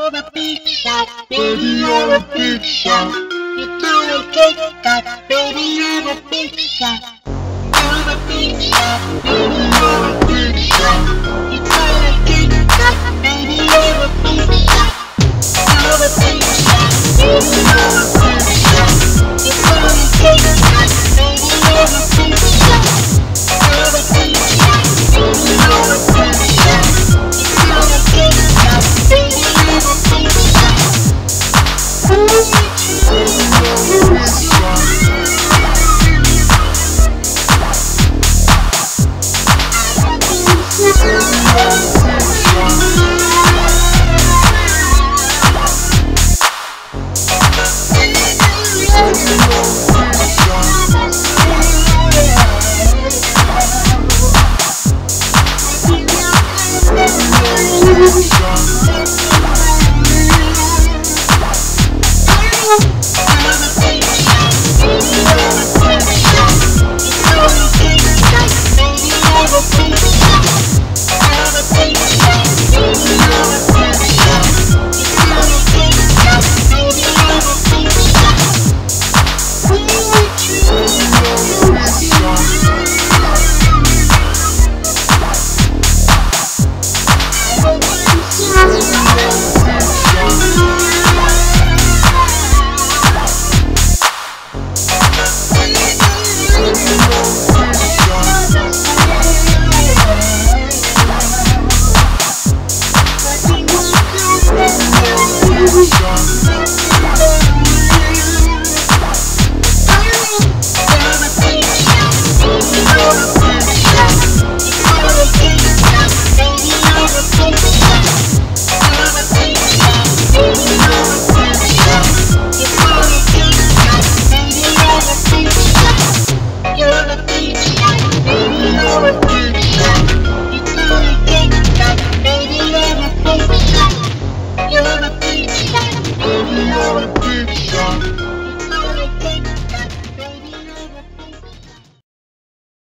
you're a big shot, baby, you're a big shot. You're doing great, God, baby, you're a big shot. You're a big shot, baby, you're a big shot. You're doing great, God, baby, you're a